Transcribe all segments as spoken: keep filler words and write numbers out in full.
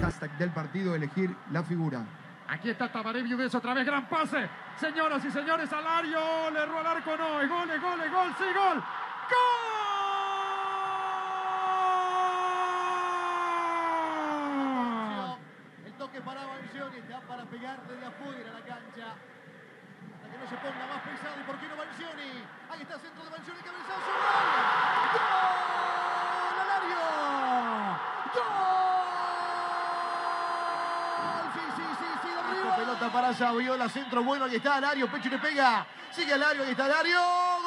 hashtag del partido, elegir la figura. Aquí está Tabaré Viudez otra vez, gran pase. Señoras y señores, Alario, le erró al arco, no, es gol, es gol, es gol, sí, gol. ¡Gol! El toque para Banchoni, está para pegar desde afuera la cancha. Hasta que no se ponga más pesado, ¿y por qué no Banchoni? Ahí está el centro de Banchoni, cabezazo, ¡gol! ¡Gol! ¡Alario! ¡Gol! Pelota para Saviola, centro bueno, ahí está Alario, pecho y le pega, sigue Alario, ahí está Alario,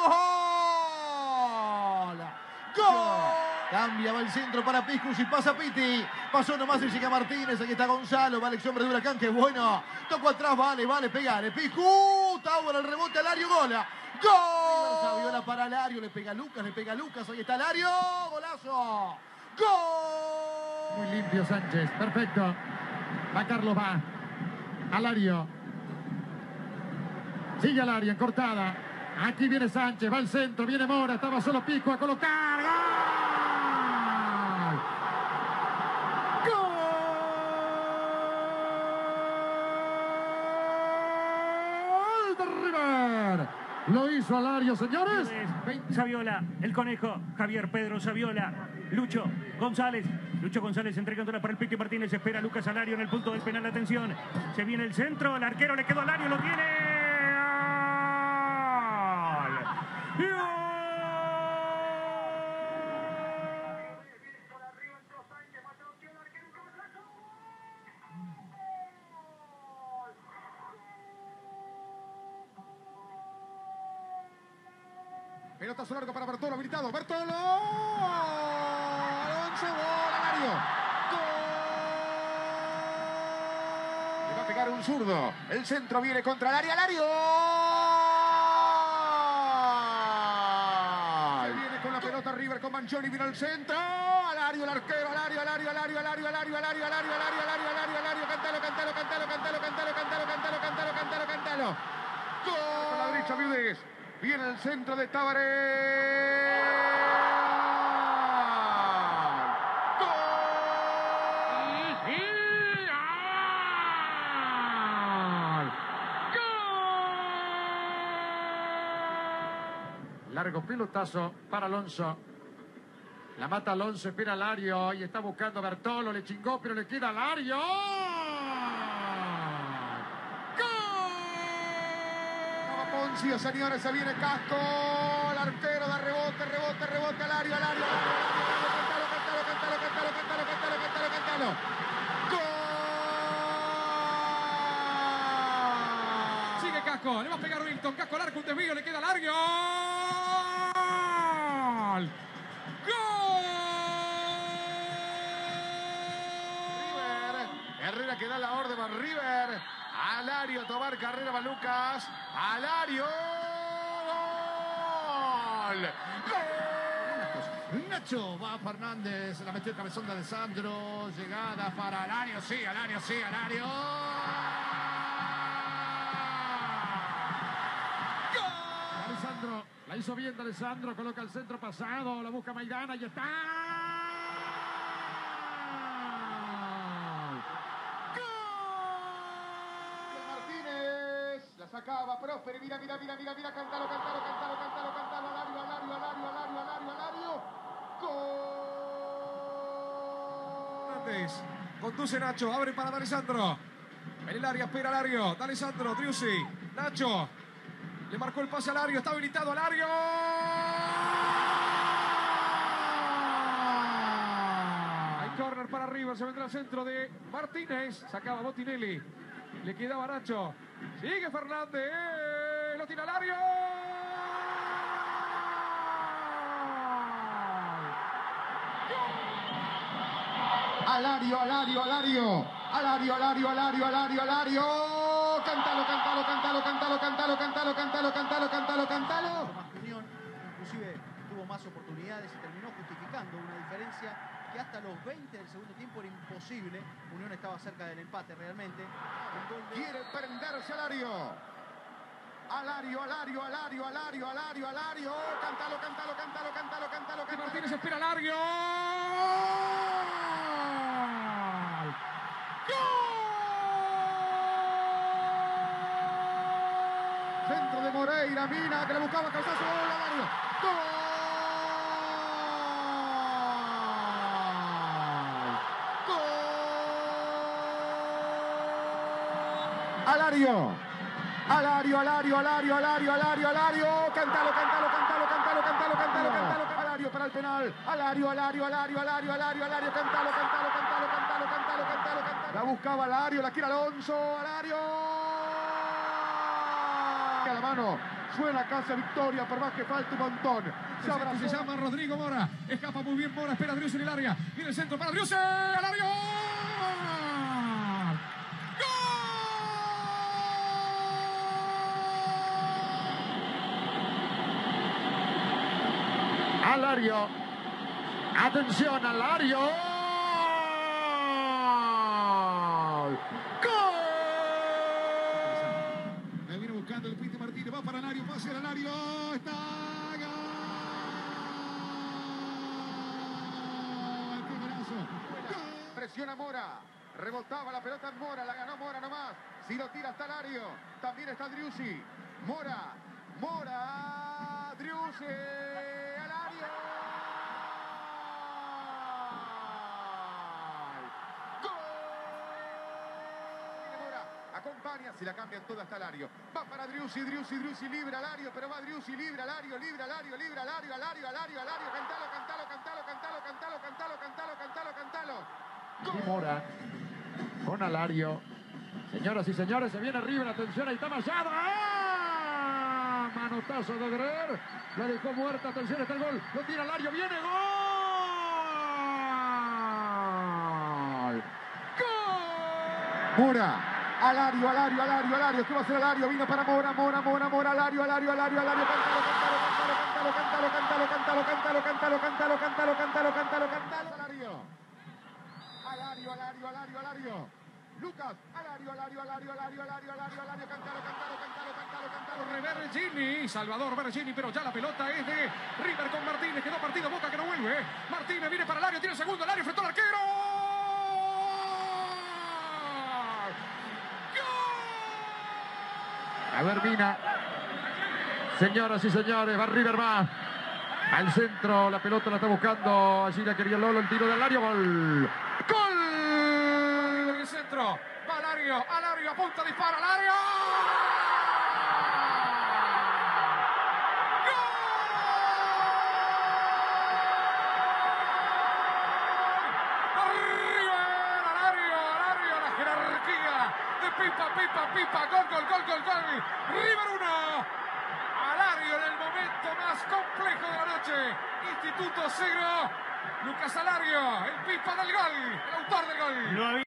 ¡gol! ¡Gol! Cambia, va el centro para Piscus y pasa Piti, pasó nomás y llega Martínez, aquí está Gonzalo, va el ex hombre de Huracán, que es bueno, tocó atrás, vale, vale, pegale, Piscus, Tower, el rebote, Alario, gola, ¡gol! Saviola para Alario, le pega Lucas, le pega Lucas, ahí está Alario, golazo, ¡gol! Muy limpio Sánchez, perfecto, va Carlos, va. Alario. Sigue Alario en cortada. Aquí viene Sánchez, va al centro, viene Mora, estaba solo Pico a colocar. ¡Gol! ¡Gol de River! Lo hizo Alario, señores. Saviola, el conejo, Javier Pedro Saviola, Lucho González. Lucho González entregándola para el Pique Martínez. Espera Lucas Alario en el punto del penal. Atención. Se viene el centro. El arquero le quedó a Alario. Lo tiene. ¡Gol! ¡Gol! Pelotazo largo para Bertolo, habilitado. Bertolo. Alonso, gol, Alario. Gol. Le va a pegar un zurdo. El centro viene contra el área. Alario. Se viene con la pelota River con Banchoni. Vino al centro. Alario, el arquero. Alario, Alario, Alario, Alario, Alario, Alario, Alario, Alario, Alario, Alario, Alario. Cantalo, cantalo, cantalo, cantalo, cantalo, cantalo, cantalo, cantalo, cantalo, cantalo. Gol. Con la derecha Viudez. Viene el centro de Tabaré. ¡Gol! ¡Gol! Largo pelotazo para Alonso. La mata Alonso, espera Alario y está buscando a Bertolo. Le chingó, pero le queda Alario. Poncio, señores, se viene Casco, el arquero da rebote, rebote, rebote, Alario, Alario, cantalo, cantalo, cantalo, cantalo, cantalo, cantalo, cantalo, cantalo, ¡gol! Sigue Casco, le va a pegar Wilton, Casco al arco, un desvío, le queda Alario. ¡Gol! ¡Gol! River, Herrera que da la orden a River. Alario, tomar carrera para Lucas. Alario. ¡Gol! ¡Gol! Nacho, va Fernández, la metió el cabezón de Alessandro. Llegada para Alario, sí, Alario, sí, Alario. ¡Gol! Alessandro, la hizo bien de Alessandro, coloca el centro pasado, la busca Maidana y está. Sacaba Próspero, mira, mira, mira, mira, mira, cantalo, cantalo, cantalo, cantalo, cantalo, Alario, Alario, Alario, Alario, Alario, Alario, gol. Conduce Nacho, abre para D'Alessandro. En el área espera Alario, D'Alessandro, Triusi, Nacho. Le marcó el pase a Alario, está habilitado Alario. Hay córner para River, se vendrá al centro de Martínez, sacaba Botinelli. Le quedaba Nacho. Sigue Fernández. Lo tira Alario. Alario, Alario, Alario. Alario, Alario, Alario, Alario, Alario. Cántalo, cántalo, cántalo, cántalo, cántalo, cántalo, cántalo, cántalo, cántalo, cántalo. Más que Unión, inclusive tuvo más oportunidades y terminó justificando una diferencia que hasta los veinte del segundo tiempo era imposible. Unión estaba cerca del empate realmente. De... Quiere prenderse Alario. Alario, Alario, Alario, Alario, Alario, Alario. Cántalo, cántalo, cántalo, cántalo, cántalo, cántalo. Martínez espera Alario. Pereira, Mina, que le buscaba cabezazo, gol, Alario. ¡Gol! ¡Gol! Alario. Alario, Alario, Alario, Alario, Alario, Alario. Cántalo, cántalo, cántalo, cántalo, cántalo, cántalo, cántalo. Alario para el penal. Alario, Alario, Alario, Alario, Alario, Alario. Cántalo, cántalo, cántalo, cántalo, cántalo, cántalo, cántalo. La buscaba Alario, la quiere Alonso. Alario. A la mano. Suena casi victoria, por más que falte un montón. Se, abrazó. Se llama Rodrigo Mora. Escapa muy bien Mora. Espera a Driussi en el área. Viene el centro para Driussi. Alario. Alario, atención Alario, gol. Me viene buscando el Piti Martínez, va para Alario, pase al Alario, está gol. ¡Qué golazo! Presiona Mora, rebotaba la pelota en Mora, la ganó Mora nomás. Si lo tira hasta Alario, también está Driussi. Mora, Mora, Driussi. Acompaña, si la cambian toda hasta Alario. Va para Driussi, Driussi, Driussi, libre Alario, pero va Driussi, libre Alario, libre Alario, libre Alario, Alario, Alario, Alario, cantalo, cantalo, cantalo, cantalo, cantalo, cantalo, cantalo, cantalo, cantalo. Y Mora con Alario. Señoras y señores, se viene River, atención, ahí está Mayada. ¡Ah! Manotazo de Guerrero. La dejó muerta, atención, está el gol. Lo tira Alario, viene gol. ¡Gol! Mora. Alario, Alario, Alario, Alario, ¿qué va a hacer Alario? Vino para Mora, Mora, Mora, Mora, Alario, Alario, Alario, Alario, cantalo, cantalo, cantalo, cantalo, cantalo, cantalo, cantalo, cantalo, cantalo, cantalo, cantalo, cantalo, Alario. Alario, Alario, Alario, Alario. Lucas, Alario, Alario, Alario, Alario, Alario, Alario, Alario, cantalo, cantalo, cantalo, cantalo, cantalo. Revergini, Salvador Bergini, pero ya la pelota es de River con Martínez, quedó partido, Boca que no vuelve. Martínez viene para Alario, tiene el segundo, Alario frente al arquero. A ver, Mina. Señoras y señores, va River más. Al centro, la pelota la está buscando. Allí la quería Lolo, el tiro de Alario. Gol. ¡Gol! En el centro. Va Alario. Alario apunta, dispara. Alario. ¡Gol! River. Alario. Alario. La jerarquía de Pipa, Pipa, Pipa. Gol, gol, gol, gol, gol. River uno. Alario en el momento más complejo de la noche. Instituto cero. Lucas Alario, el Pipa del gol, el autor del gol.